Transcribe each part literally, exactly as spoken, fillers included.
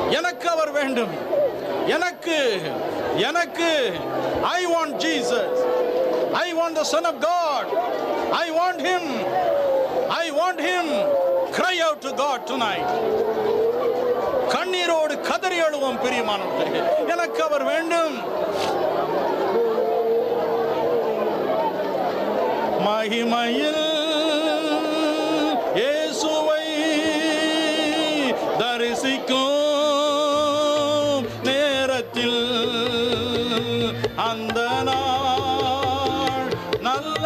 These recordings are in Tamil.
எனக்கு அவர் வேண்டும். எனக்கு எனக்கு I want Jesus. I want the Son of God. I want him. I want him. Cry out to God tonight. கண்ணீரோடு கதறி அழுவோம் பிரியமானவர்களே. எனக்கு அவர் வேண்டும். மகிமையில் இயேசுவை தரிசிக்கும் நேரத்தில் அந்த நாள் நல்ல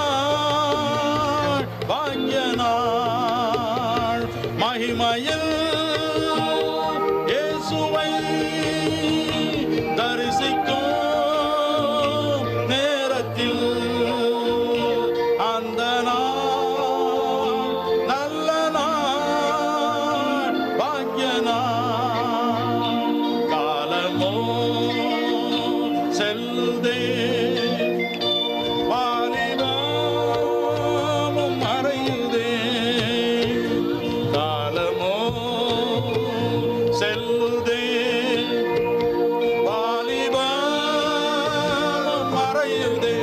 நாள், பாக்கிய நாள். மகிமையில் இயேசுவை தரிசிக்கும் நேரத்தில் அந்த நாள் நல்ல நாள், பாக்கிய நாள். காலமோ செல்லுதே, வாலிபமும் மறையுதே. காலமோ செல்லுதே, வாலிபமும் மறையுதே.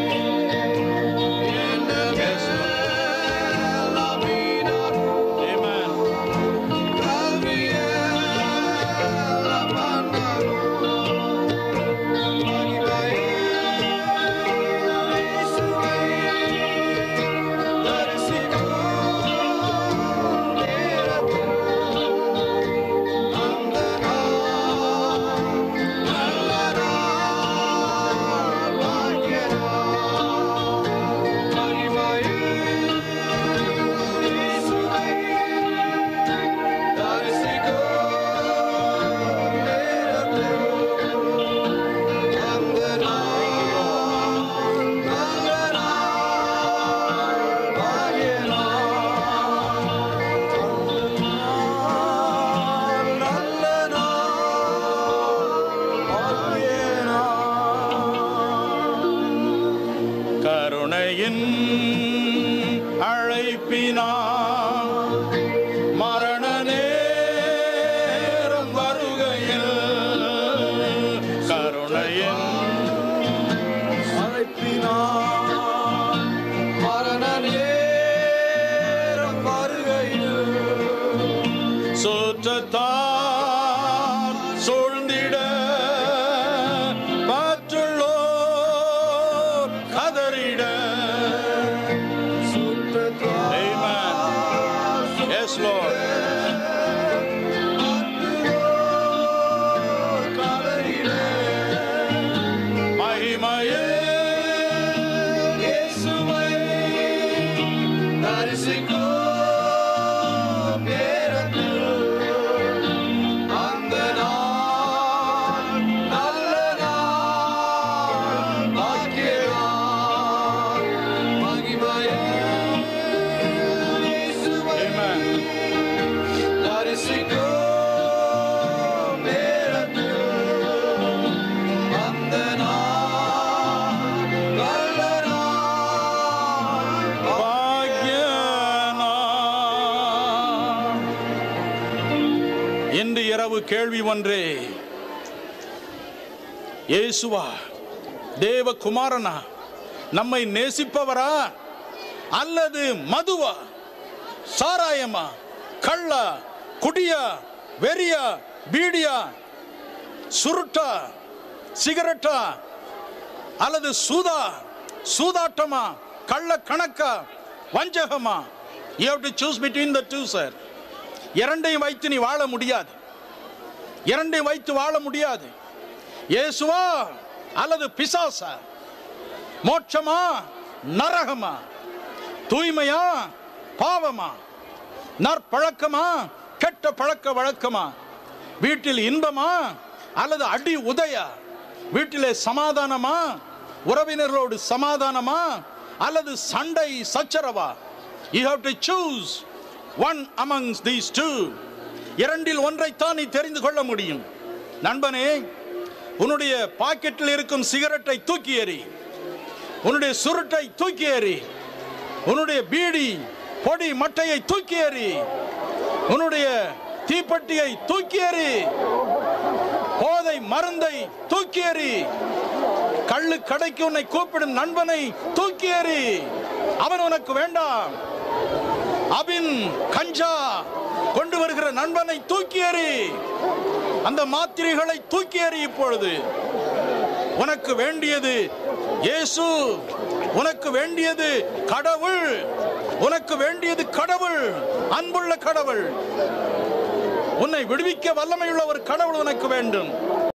கருணையின் அழைப்பினார் மரண நேரம் வருகையில், கருணையின் அழைப்பினார் மரண நேரம் வருகையில், சுற்றத்தார் சூழ்ந்திட மற்றுள்ளோர் கதறிட. Amen. Yes, Lord. மகிமையே இயேசுவை தரிசிக்கும் நேரத்தில் அந்த நாள் நல்ல நாள், பாக்கிய நாள். மகிமையே இயேசுவை தரிசிக்கும் நேரத்தில் அந்த நாள் நல்ல நாள், பாக்கிய நாள். இன்று இரவு கேள்வி ஒன்றே, இயேசுவா தேவகுமாரனா, நம்மை நேசிப்பவரா அல்லது மதுவா, சாராயமா, கள்ளா, குடியா, வெறியா, பீடியா, சுருட்டா, சிகரெட்டா அல்லது சூதா, சூதாட்டமா, கள்ள கணக்கா, வஞ்சகமா? You have to choose between the two, sir. இரண்டையும் வைத்து நீ வாழ முடியாது. இரண்டையும் வைத்து வாழ முடியாது. இயேசுவா அல்லது பிசாசா? மோட்சமா நரகமா? தூய்மையா பாவமா? நற்பழக்கமா கெட்ட பழக்க வழக்கமா? வீட்டில் இன்பமா அல்லது அடி உதையா? வீட்டிலே சமாதானமா, உறவினர்களோடு சமாதானமா அல்லது சண்டை சச்சரவா? You have to choose one amongst these two. இரண்டில் ஒன்றைத்தான் நீ தெரிந்து கொள்ள முடியும். நண்பனே, உன்னுடைய பாக்கெட்டில் இருக்கும் சிகரெட்டை தூக்கி எறி, உன்னுடைய சுருட்டை தூக்கி எறி, உன்னுடைய பீடி பொடி மட்டையை தூக்கி எறி, உன்னுடைய தீப்பெட்டியை தூக்கி எறி, போதை மருந்தை தூக்கி எறி, கள்ளு கடைக்கு உன்னை கூப்பிடும் நண்பனை தூக்கி எறி, அவன் உனக்கு வேண்டாம். அபின் கஞ்சா கொண்டு வருகிற நண்பனை தூக்கி எறி, அந்த மாத்திரைகளை தூக்கி எறி. இப்பொழுது உனக்கு வேண்டியது இயேசு, உனக்கு வேண்டியது கடவுள், உனக்கு வேண்டியது கடவுள், அன்புள்ள கடவுள். உன்னை விடுவிக்க வல்லமையுள்ள ஒரு கடவுள் உனக்கு வேண்டும்.